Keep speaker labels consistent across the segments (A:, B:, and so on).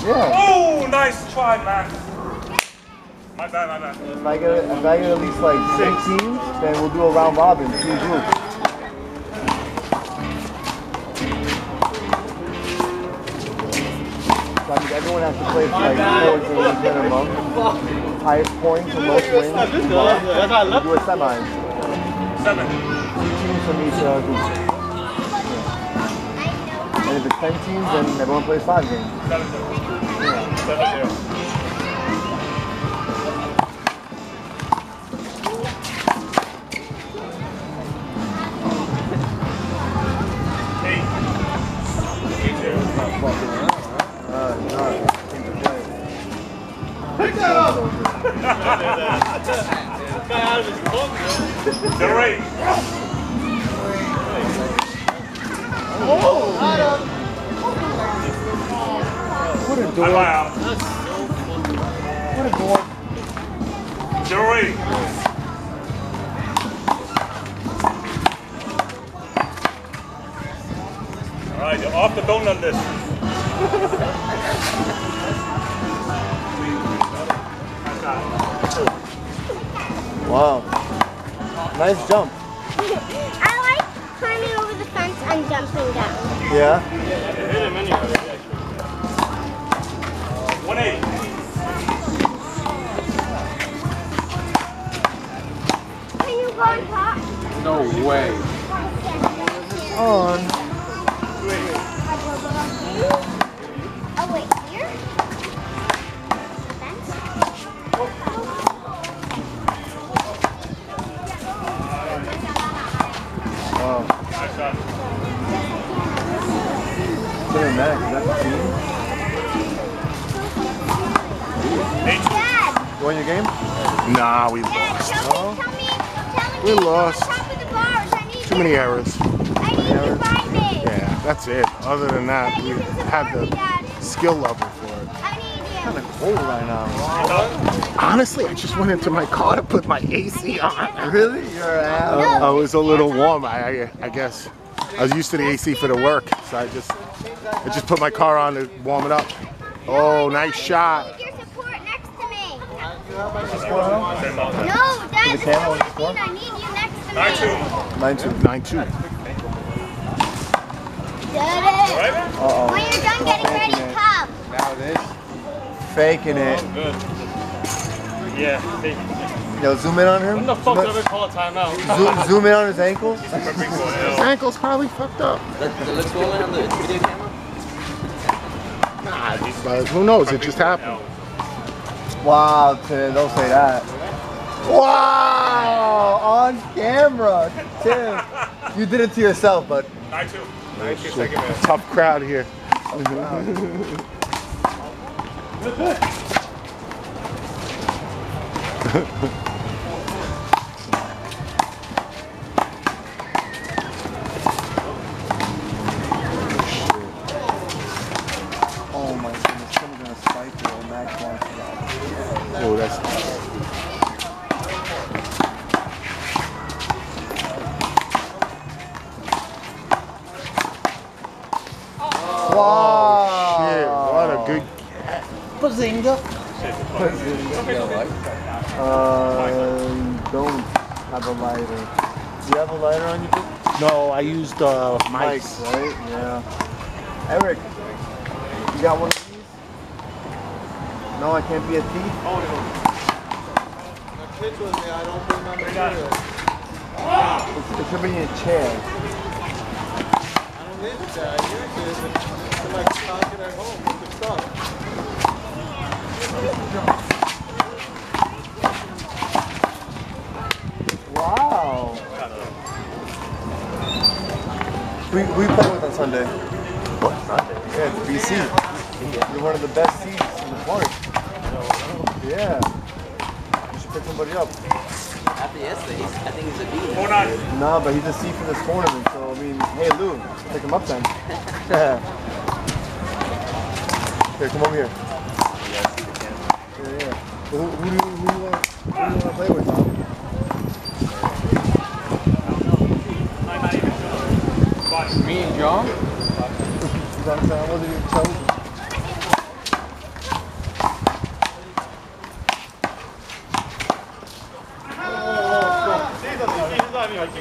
A: Yeah.
B: Oh, nice try, man. My bad, my bad.
A: If I get at least like 6 teams, then we'll do a round robin, 2 groups. So I mean, everyone has to play for like 4 games minimum. Highest points and most wins. We'll do a semis.
B: 7.
A: 2 teams from each group. And if it's 10 teams, then everyone plays 5 games.
B: 7-0. 7-0.
A: What a door. What a door.
B: Joey. All right, you're off the bone on this.
A: Wow. Nice jump.
C: I like climbing over the fence and jumping down.
A: Yeah?
B: 1-8.
C: Can you go on top?
D: No way.
A: On.
C: Oh wait, here? The fence?
A: Wow.
B: Nice shot.
A: Max, is that the team?
C: Dad!
A: You won your game?
E: Nah, we
C: Dad,
E: lost.
C: tell me
E: We lost.
C: top of the bars. I need
E: Too many errors.
C: I need you to find me.
E: Yeah, that's it. Other than that, we had the skill level for it.
C: I need you.
A: Kind of cold right now.
E: Honestly, I just went into my car to put my AC on.
A: Really? You're an ass.
E: I was a little warm. I guess I was used to the AC for the work, so I just put my car on to warm it up. Oh, nice shot.
C: Your support next to me.
A: What's the score now?
C: No, Dad,
A: the
C: this
A: camera,
C: is
A: what's the score?
C: I need you next to me.
B: 9-2.
A: 9-2.
E: 9-2.
C: Dad,
A: Uh-oh.
C: when you're done getting ready, come.
D: Now this.
A: Faking it.
B: Good. Yeah.
A: Yo, zoom in on him.
B: When the fuck did I call a timeout?
A: Zoom in on his ankles.
E: His ankle's probably fucked up.
D: Let's go in on the video camera.
E: Nah, but who knows? It just happened.
A: Wow, Tim, don't say that. Wow, on camera, Tim. You did it to yourself, but
B: 9-2. 9-2 second man.
E: Tough crowd here.
A: oh my goodness, someone's gonna spike you and Max wants that.
E: Oh, that's
A: Wow.
E: shit. What a good
A: Bazinga. Don't have a lighter. Do you have a lighter on you?
E: No, I used mics.
A: Mics, right? Yeah. Eric, you got one of these? No, I can't be a thief.
D: My kids with me, I don't bring my material.
A: It should be in a chair.
D: I don't need it there. I use it to like stock it at home with the stuff.
A: Wow. We play with on Sunday.
E: What, Sunday?
A: Yeah, it's BC. You're one of the best seats in the park. Yeah. You should pick somebody up.
F: After yesterday, I think he's a B.
A: Nah, but he's a C for this tournament, so I mean, hey Lou, pick him up then. Here, come over here. Yeah. Who do you want to play with, Tom?
D: Me and John?
A: I wasn't even chosen.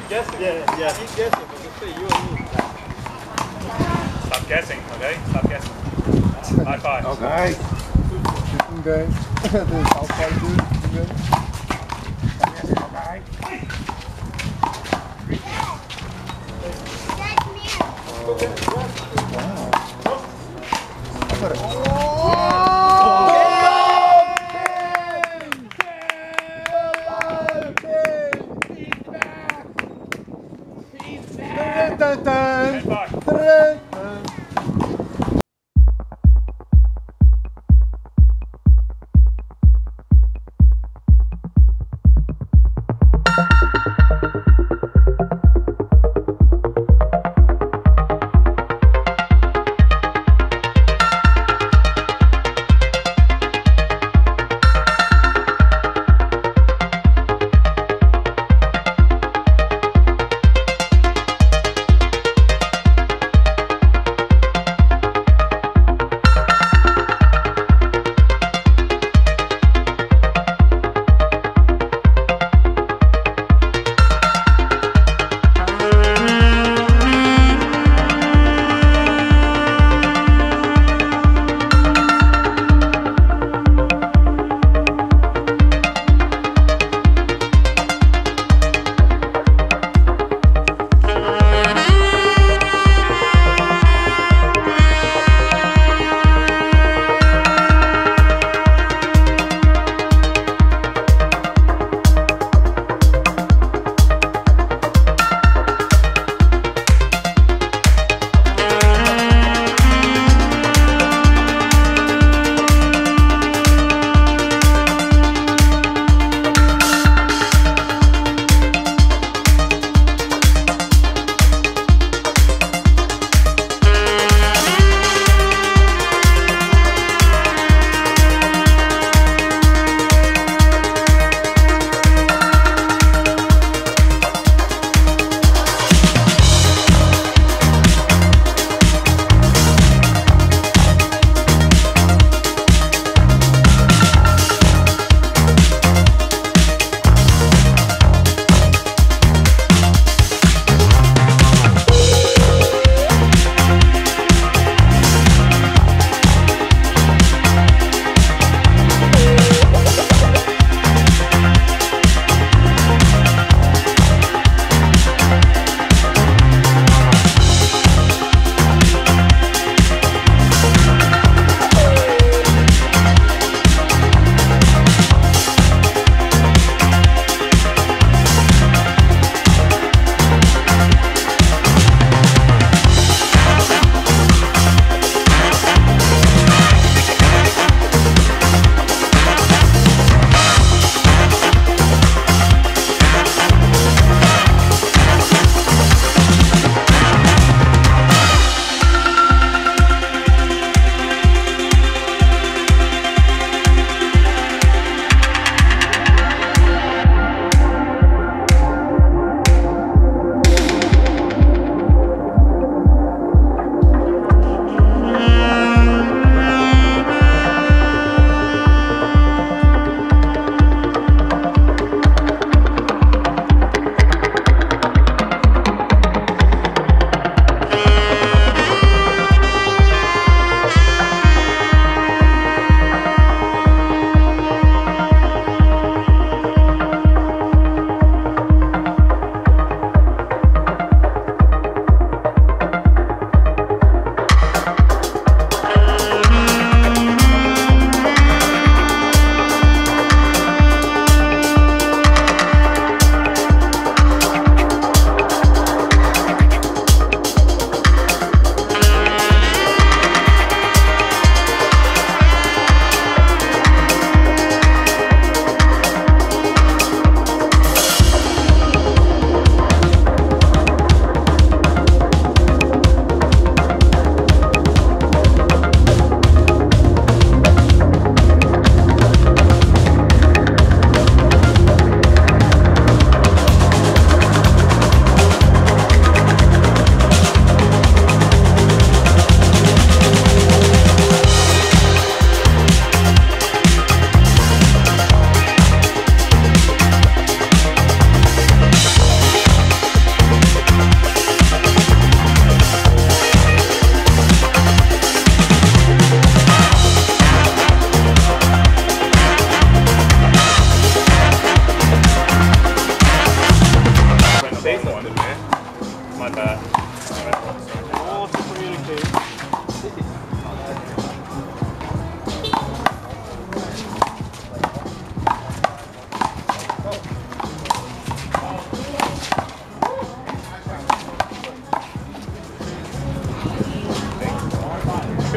D: guessing. Yeah, he's guessing, but just say you and me.
B: Stop guessing, okay? Stop guessing. High five.
A: Okay. Shooting game. The Southside dude. Shooting game.
B: Head back.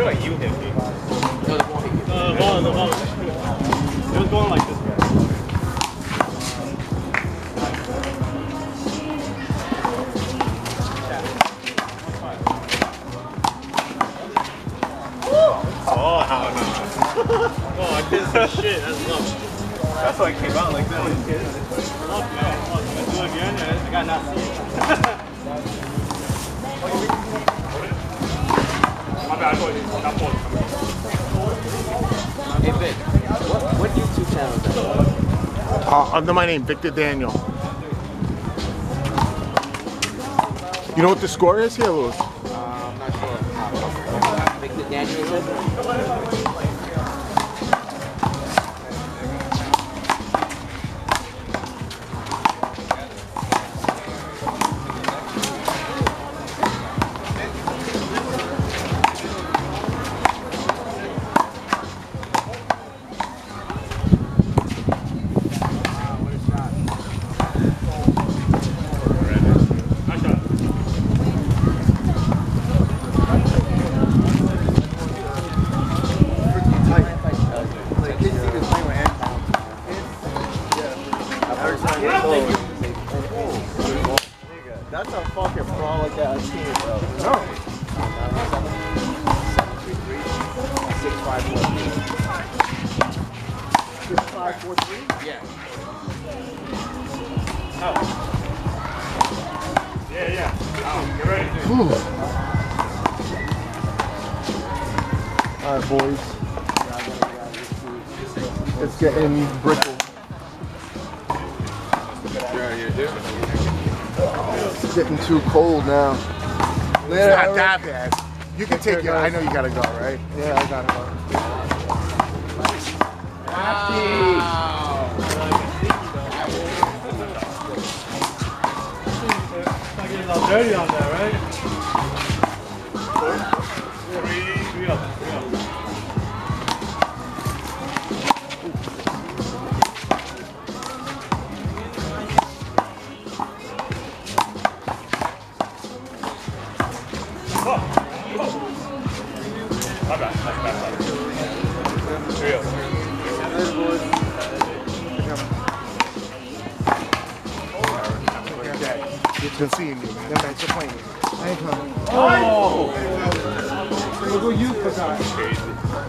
B: like you hit me.
F: No, the ball hit you.
B: The ball. It was going like this. Oh, how no. Oh, I did some shit. That's love. That's why I came out like that. Love, man. Let's do it again. I got not see it. My bad. I thought you got pulled.
F: Hey, Vic, what YouTube channel is that?
E: Under my name, Victor Daniel. You know what the score is here, Louis?
F: I'm not sure. Victor Daniel is it?
A: That's a fucking frolic ass team, bro.
F: No.
A: 6543?
F: Yeah.
B: Oh. Yeah. Oh, get ready.
A: Alright, boys. It's getting brittle. It's getting too cold now.
E: It's not that bad. You can take it. I know you gotta go, right?
A: Yeah, I gotta go.
B: It's not getting all dirty on there, right? Three up. My bad. Three up.
E: It's been seeing you, man. Thanks for playing.
A: Anytime.
B: Oh!
A: We'll go you for that.
B: Crazy.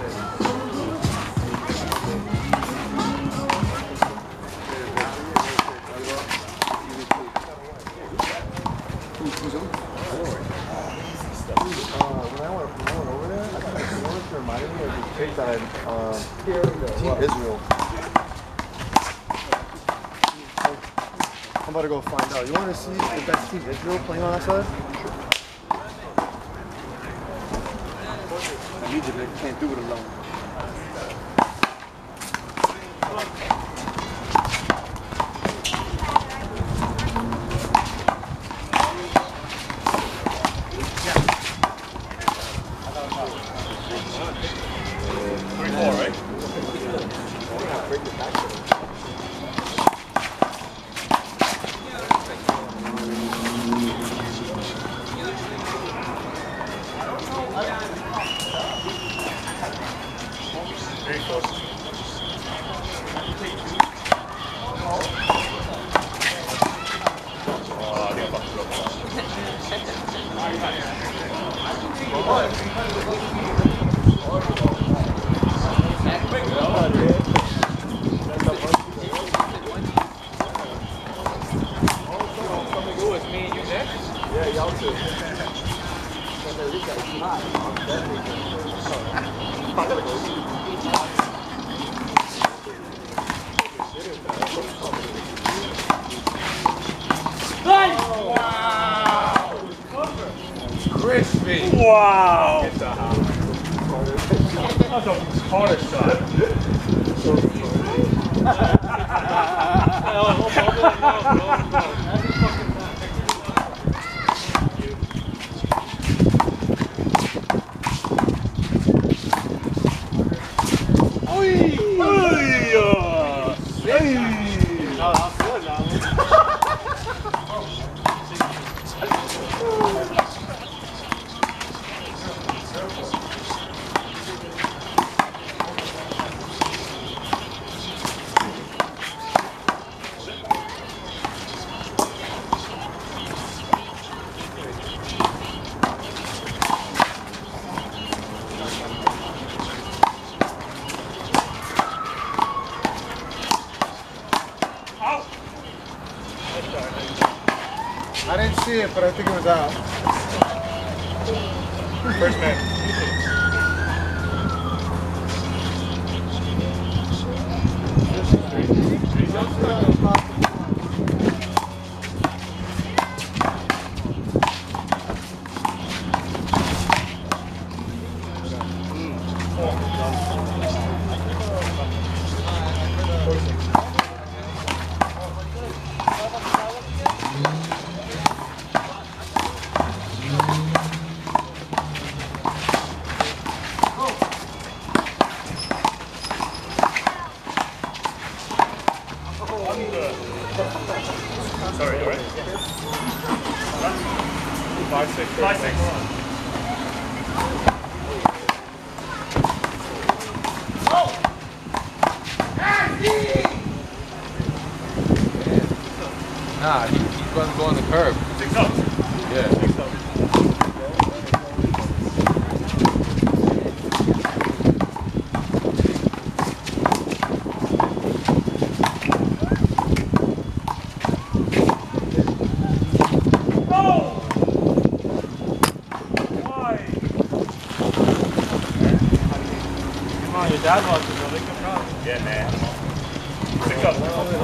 A: When I went over there, I think it reminded me of this chick that Team Israel. I'm about to go find out. You want to see if that's Team Israel playing on that side?
F: You can't do it alone.
B: Crispy. Wow. That's a hard shot.
D: it, but I think it was out.
B: First man. Sorry, all right? 5-6. 5-6.
F: Nah, he's gonna go on the curb.
B: 6 up.
F: Yeah.
B: 6 up. Your dad watches, so they can run. Yeah, man. 6 up.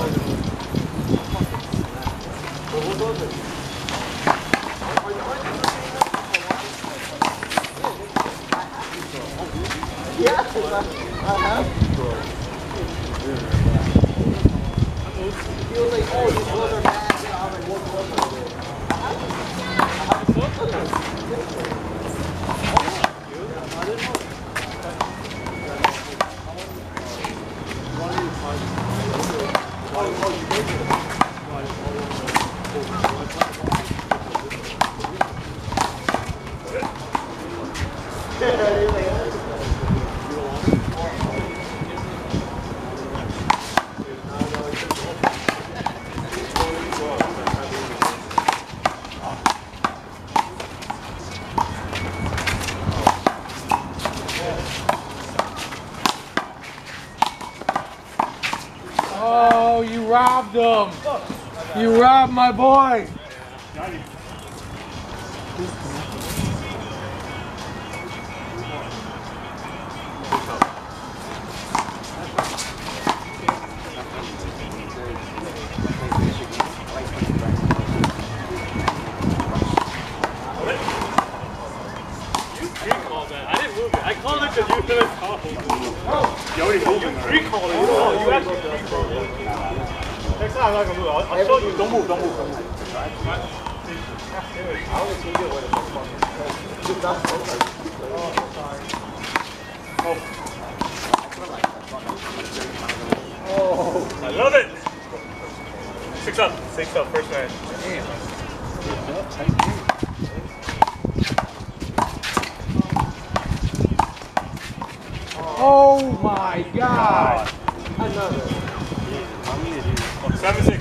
F: Oh, you robbed him! You robbed my boy!
B: I didn't move it. I called it because you couldn't call. You already moved it. You recalled it. Oh, you actually recalled it. Next time I'm not going to move. I'll show you. Don't move. Don't move. Oh, I love it. 6 up. 6 up. First man.
F: Oh my God!
D: Another.
B: 7-6.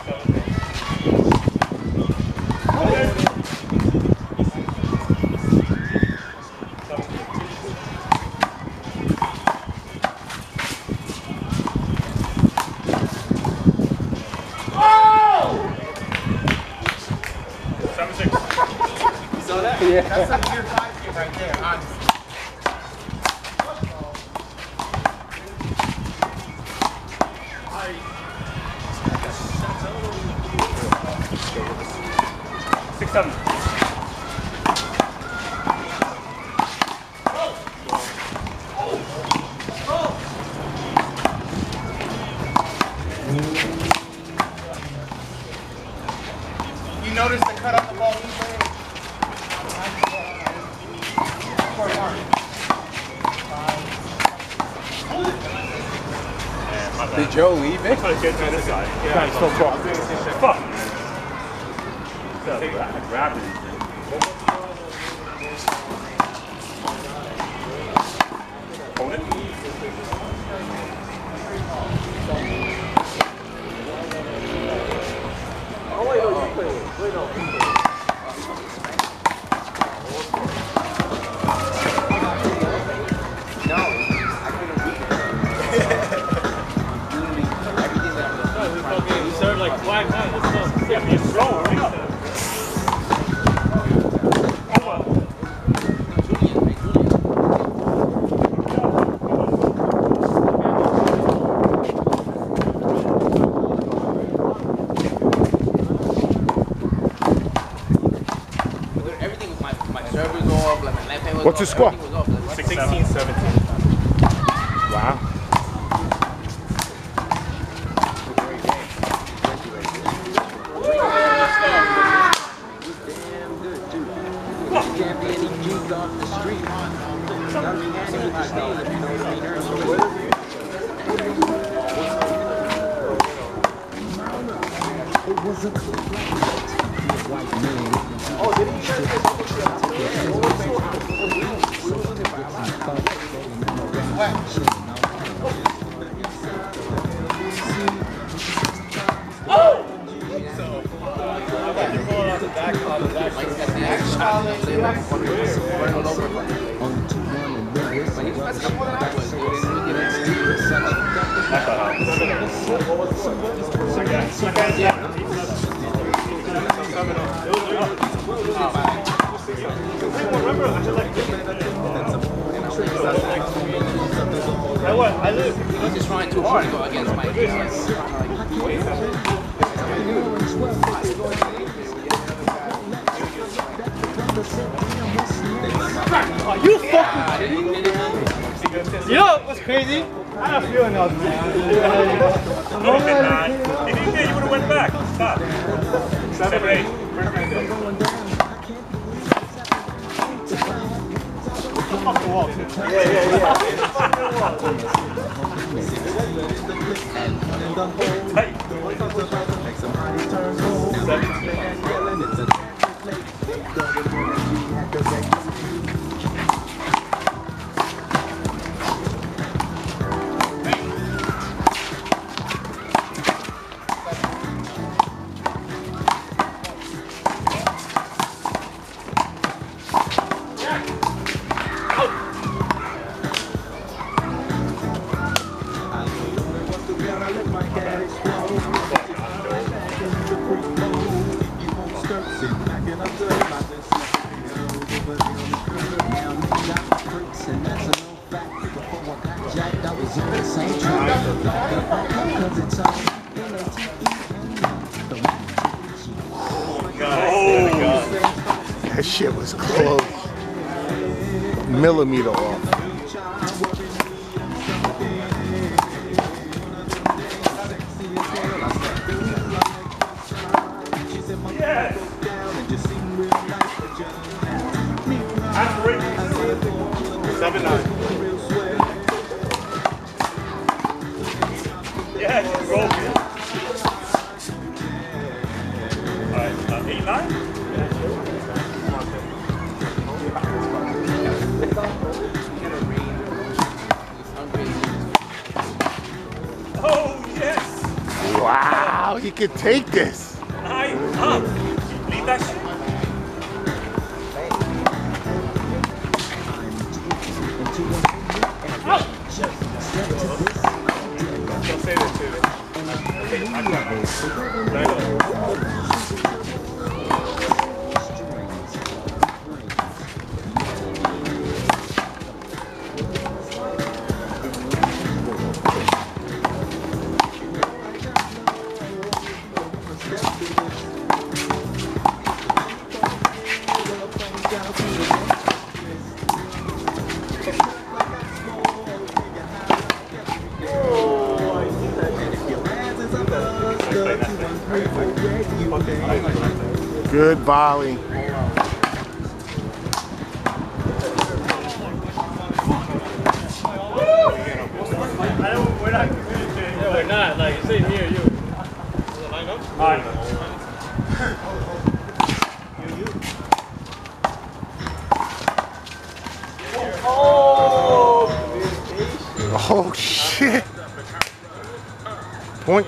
D: You saw that? Yeah. That's like your 5 game right there, honestly.
B: Six, 7.
D: You notice the cut off the ball easily?
F: Did Joe leave it?
B: This guy. Yeah, he's so far. Fuck. Grab it. Hold it.
F: Oh, wait, no, you play with it. Wait, no.
B: Like black man, let's go. Yeah, be strong, right?
E: What's his score?
B: 16, 17.
E: Wow.
F: He's just trying too hard to go against Mike.
B: Are you fucking? You know what's crazy? I have a feeling I was mad.
G: No, he did not. He didn't get, you would have went back. Stop. 7-8.
B: Off the wall, too.
G: Hey.
E: That shit was close. Millimeter off.
G: Yes. That's great.
B: 7-9.
G: Yes, roll. All right, 8-9. Oh, yes!
E: Wow, he could take this.
G: Leave that shit.
B: Don't say that too.
E: Good volley.
B: We're not. Like, it's sitting here, you. Line up?
E: Oh shit. Point.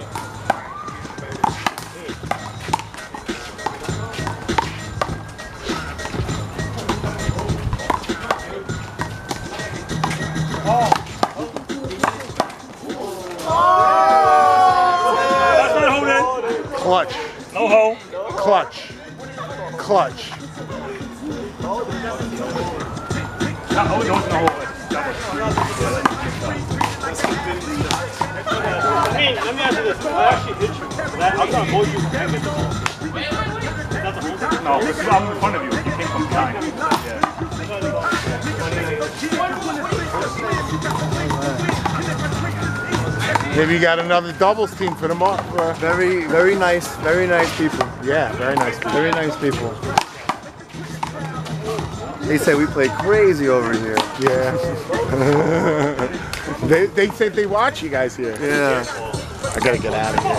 E: Clutch.
G: No hole.
E: Clutch. Clutch.
G: No, no, no hole.
B: I mean, let me ask you this. I actually hit you. I'm going to hold you.
G: No, I'm in front of you. You came from behind. Yeah.
E: Maybe you got another doubles team for tomorrow.
A: Very nice people.
E: Yeah, very nice.
A: Very nice people. They say we play crazy over here.
E: Yeah. They said they watch you guys here.
A: Yeah.
E: I gotta get out of here.